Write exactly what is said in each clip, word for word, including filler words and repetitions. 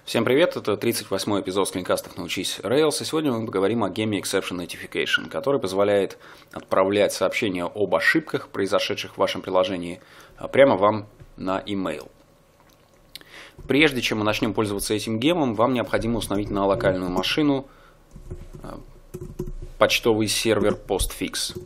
Всем привет, это тридцать восьмой эпизод скринкастов «Научись Rails», и сегодня мы поговорим о геме Exception Notification, который позволяет отправлять сообщения об ошибках, произошедших в вашем приложении, прямо вам на email. Прежде чем мы начнем пользоваться этим гемом, вам необходимо установить на локальную машину почтовый сервер Postfix.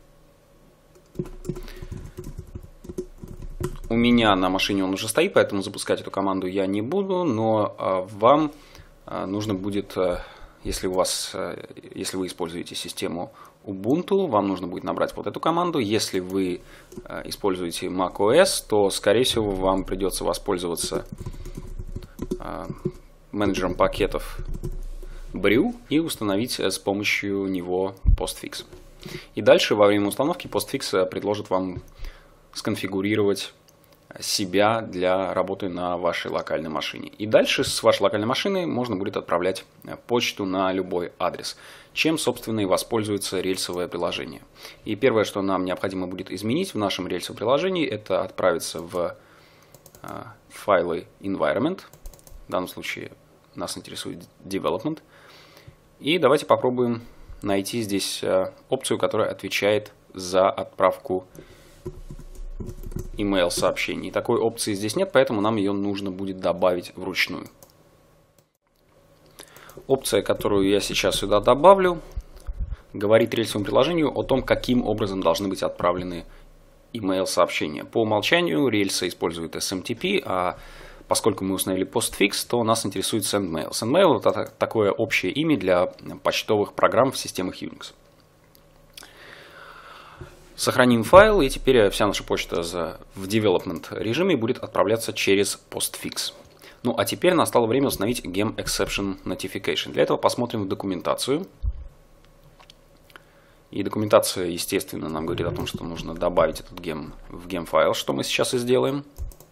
У меня на машине он уже стоит, поэтому запускать эту команду я не буду, но а, вам а, нужно будет, а, если у вас, а, если вы используете систему Ubuntu, вам нужно будет набрать вот эту команду. Если вы а, используете macOS, то, скорее всего, вам придется воспользоваться а, менеджером пакетов Brew и установить с помощью него Postfix. И дальше во время установки Postfix предложит вам сконфигурировать себя для работы на вашей локальной машине. И дальше с вашей локальной машины можно будет отправлять почту на любой адрес, чем, собственно, и воспользуется рельсовое приложение. И первое, что нам необходимо будет изменить в нашем рельсовом приложении, это отправиться в файлы environment. В данном случае нас интересует development. И давайте попробуем найти здесь опцию, которая отвечает за отправку email сообщений. Такой опции здесь нет, поэтому нам ее нужно будет добавить вручную. Опция, которую я сейчас сюда добавлю, говорит рельсовому приложению о том, каким образом должны быть отправлены email сообщения. По умолчанию рельса использует эс эм ти пи, а поскольку мы установили Postfix, то нас интересует SendMail. SendMail — это такое общее имя для почтовых программ в системах Unix. Сохраним файл, и теперь вся наша почта в development режиме будет отправляться через Postfix. Ну а теперь настало время установить гем Exception Notification. Для этого посмотрим в документацию. И документация, естественно, нам говорит о том, что нужно добавить этот гем в гем-файл, что мы сейчас и сделаем.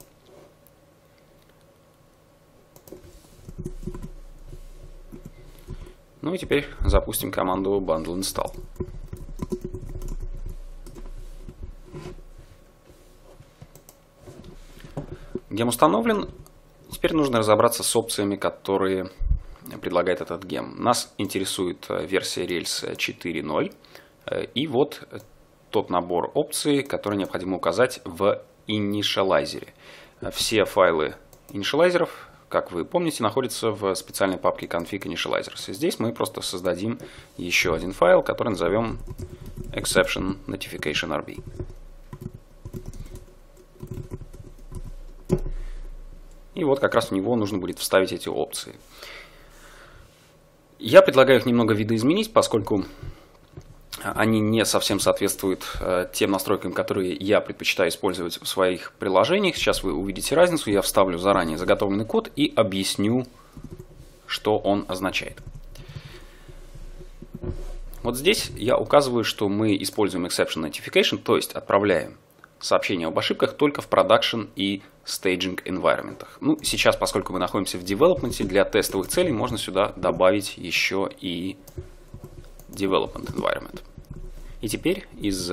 Ну и теперь запустим команду bundle install. Гем установлен. Теперь нужно разобраться с опциями, которые предлагает этот гем. Нас интересует версия Rails четыре ноль. И вот тот набор опций, которые необходимо указать в инишалайзере. Все файлы инишалайзеров, как вы помните, находятся в специальной папке config initializers. И здесь мы просто создадим еще один файл, который назовем exception notification ар би. И вот как раз в него нужно будет вставить эти опции. Я предлагаю их немного видоизменить, поскольку они не совсем соответствуют тем настройкам, которые я предпочитаю использовать в своих приложениях. Сейчас вы увидите разницу. Я вставлю заранее заготовленный код и объясню, что он означает. Вот здесь я указываю, что мы используем exception notification, то есть отправляем сообщения об ошибках только в production и staging environment. Ну, сейчас, поскольку мы находимся в development, для тестовых целей можно сюда добавить еще и development environment. И теперь из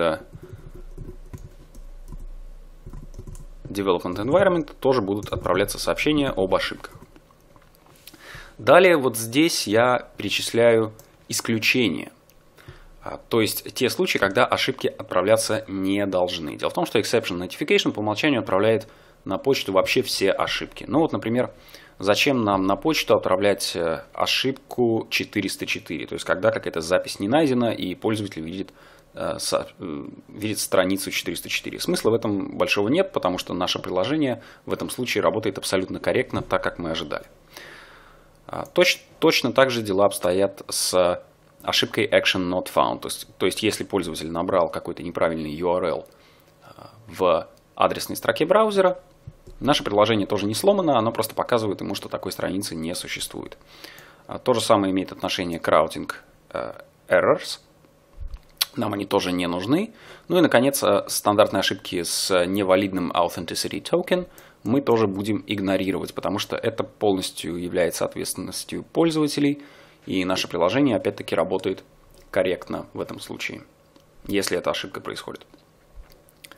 development environment тоже будут отправляться сообщения об ошибках. Далее вот здесь я перечисляю исключения. То есть те случаи, когда ошибки отправляться не должны. Дело в том, что exception notification по умолчанию отправляет на почту вообще все ошибки. Ну вот, например, зачем нам на почту отправлять ошибку четыреста четыре? То есть когда какая-то запись не найдена и пользователь видит, видит страницу четыреста четыре. Смысла в этом большого нет, потому что наше приложение в этом случае работает абсолютно корректно, так как мы ожидали. Точ, точно так же дела обстоят с ошибкой action not found. То есть, то есть если пользователь набрал какой-то неправильный ю ар эл в адресной строке браузера, наше приложение тоже не сломано, оно просто показывает ему, что такой страницы не существует. То же самое имеет отношение к routing errors. Нам они тоже не нужны. Ну и, наконец, стандартные ошибки с невалидным authenticity token мы тоже будем игнорировать, потому что это полностью является ответственностью пользователей. И наше приложение, опять-таки, работает корректно в этом случае, если эта ошибка происходит.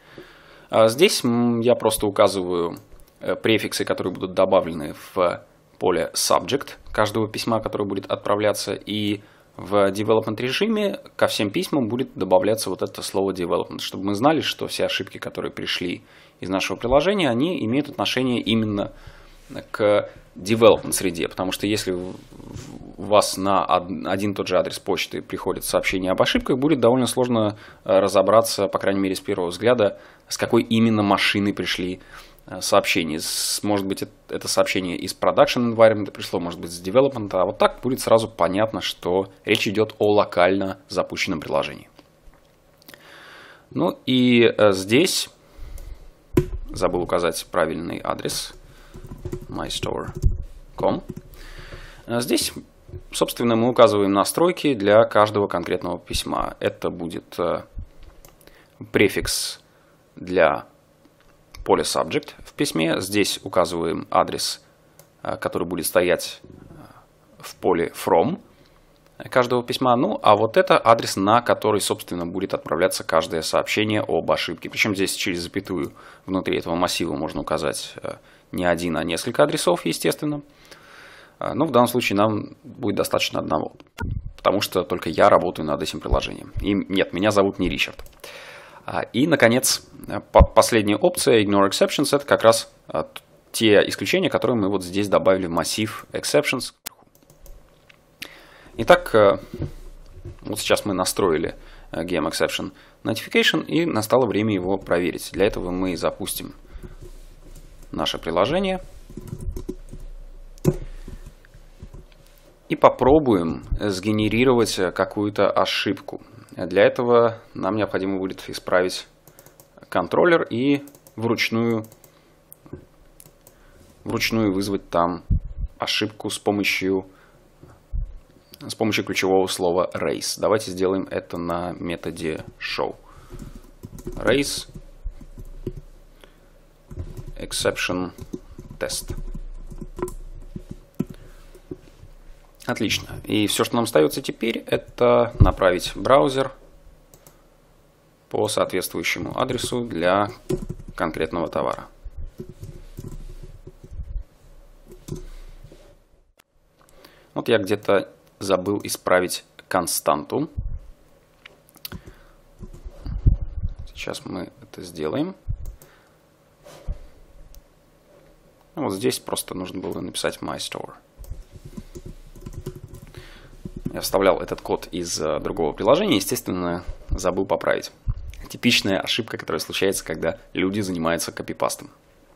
Здесь я просто указываю префиксы, которые будут добавлены в поле subject каждого письма, которое будет отправляться, и в development режиме ко всем письмам будет добавляться вот это слово development, чтобы мы знали, что все ошибки, которые пришли из нашего приложения, они имеют отношение именно к development среде, потому что если у вас на один и тот же адрес почты приходит сообщение об ошибках, будет довольно сложно разобраться, по крайней мере с первого взгляда, с какой именно машины пришли сообщения. Может быть, это сообщение из production environment пришло, может быть, с development, а вот так будет сразу понятно, что речь идет о локально запущенном приложении. Ну и здесь забыл указать правильный адрес mystore точка ком. Здесь, собственно, мы указываем настройки для каждого конкретного письма. Это будет префикс для поля subject в письме. Здесь указываем адрес, который будет стоять в поле from каждого письма. Ну, а вот это адрес, на который, собственно, будет отправляться каждое сообщение об ошибке. Причем здесь через запятую внутри этого массива можно указать не один, а несколько адресов, естественно. Но в данном случае нам будет достаточно одного, потому что только я работаю над этим приложением. И нет, меня зовут не Ричард. И, наконец, последняя опция Ignore Exceptions — это как раз те исключения, которые мы вот здесь добавили в массив Exceptions. Итак, вот сейчас мы настроили Gem Exception Notification, и настало время его проверить. Для этого мы запустим наше приложение и попробуем сгенерировать какую-то ошибку. Для этого нам необходимо будет исправить контроллер и вручную, вручную вызвать там ошибку с помощью, с помощью ключевого слова raise. Давайте сделаем это на методе show. Raise exception test. Отлично. И все, что нам остается теперь, это направить браузер по соответствующему адресу для конкретного товара. Вот я где-то забыл исправить константу. Сейчас мы это сделаем. Вот здесь просто нужно было написать mystore. Я вставлял этот код из другого приложения, естественно, забыл поправить. Типичная ошибка, которая случается, когда люди занимаются копипастом.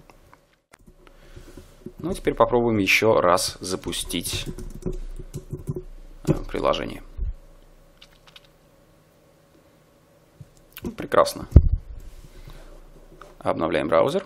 Ну, теперь попробуем еще раз запустить приложение. Прекрасно. Обновляем браузер.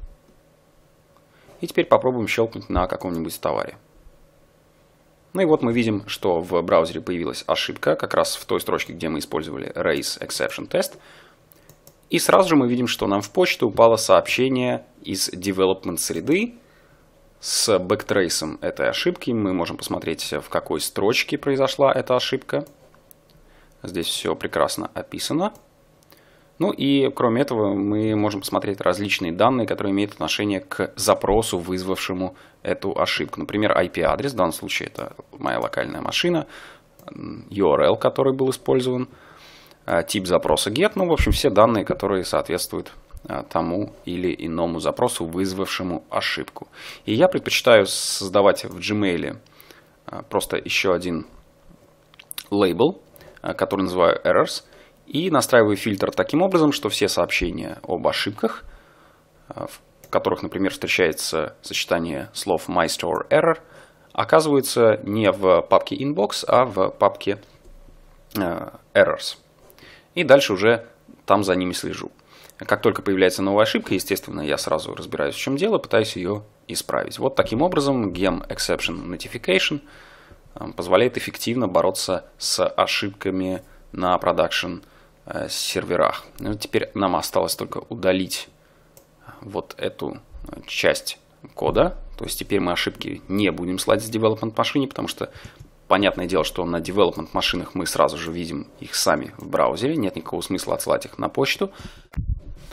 И теперь попробуем щелкнуть на каком-нибудь товаре. Ну и вот мы видим, что в браузере появилась ошибка, как раз в той строчке, где мы использовали raise exception test. И сразу же мы видим, что нам в почту упало сообщение из development среды с бэктрейсом этой ошибки. Мы можем посмотреть, в какой строчке произошла эта ошибка. Здесь все прекрасно описано. Ну и кроме этого мы можем посмотреть различные данные, которые имеют отношение к запросу, вызвавшему эту ошибку. Например, ай пи-адрес, в данном случае это моя локальная машина, ю ар эл, который был использован, тип запроса get, ну в общем все данные, которые соответствуют тому или иному запросу, вызвавшему ошибку. И я предпочитаю создавать в Gmail просто еще один лейбл, который называю errors, и настраиваю фильтр таким образом, что все сообщения об ошибках, в которых, например, встречается сочетание слов mystore error, оказываются не в папке inbox, а в папке errors. И дальше уже там за ними слежу. Как только появляется новая ошибка, естественно, я сразу разбираюсь, в чем дело, пытаюсь ее исправить. Вот таким образом Gem Exception Notification позволяет эффективно бороться с ошибками на продакшн серверах. Ну, теперь нам осталось только удалить вот эту часть кода. То есть теперь мы ошибки не будем слать с development машине, потому что понятное дело, что на development машинах мы сразу же видим их сами в браузере. Нет никакого смысла отсылать их на почту.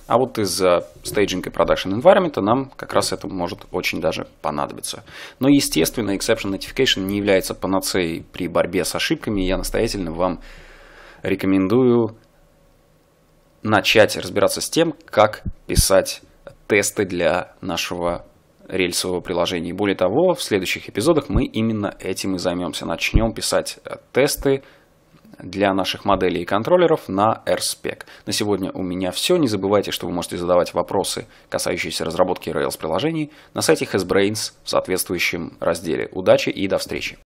А вот из staging и production environment нам как раз это может очень даже понадобиться. Но, естественно, exception notification не является панацеей при борьбе с ошибками. Я настоятельно вам рекомендую начать разбираться с тем, как писать тесты для нашего рельсового приложения. И более того, в следующих эпизодах мы именно этим и займемся. Начнем писать тесты для наших моделей и контроллеров на RSpec. На сегодня у меня все. Не забывайте, что вы можете задавать вопросы, касающиеся разработки Rails приложений, на сайте HasBrains в соответствующем разделе. Удачи и до встречи!